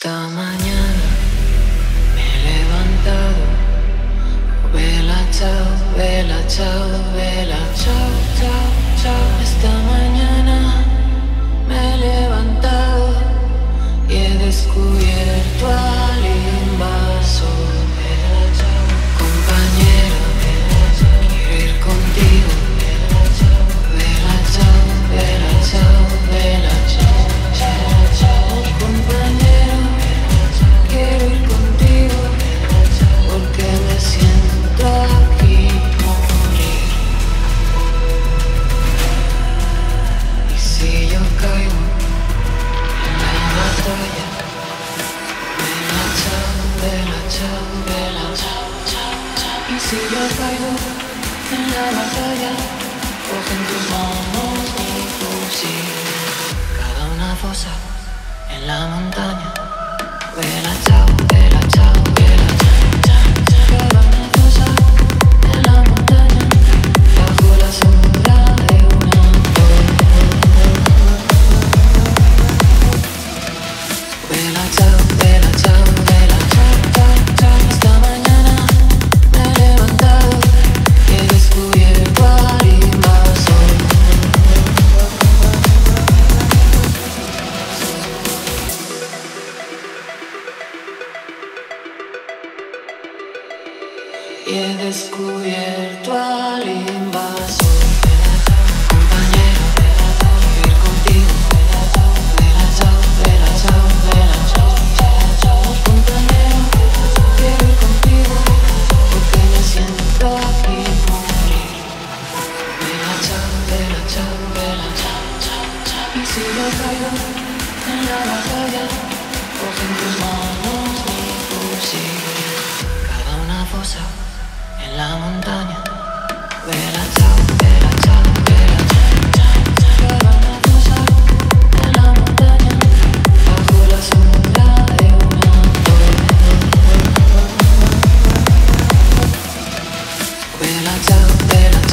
Esta mañana me he levantado, vela chao, vela chao, vela chao, chao, chao. Esta mañana me he levantado y he descubierto al invasor. Vela chao, compañero, quiero ir contigo. Vela chao, vela chao, vela chao, vela chao, chao, chao, compañero. Quiero ir contigo porque me siento aquí morir. Y si yo caigo en la batalla, vela chao, vela chao, vela chao, chao, chao. Y si yo caigo en la batalla, coge en tus manos mi fusil. Cada una fosa en la montaña. Vela chao, vela chao, vela chao, chao, chao. Cada una fosa en la montaña, bajo la sombra de una torre. Vela chao, vela chao, vela chao, chao, chao. Esta mañana me he levantado y he descubierto al invasor. Y he descubierto al invasor. Vela chao, compañero, vela chao, quiero ir contigo. Vela chao, vela chao, vela chao, vela chao, chao, chao, compañero. Quiero ir contigo porque me siento aquí morir. Vela chao, vela chao, vela chao, chao, chao. Y si yo caigo en la batalla, coge en tus manos mi fusil. Cada una fosa en la montaña, vela chao, vela chao, vela chao, chao, chao. Cada una fosa en la montaña, bajo la sombra de una torre. Vela chao, vela chao.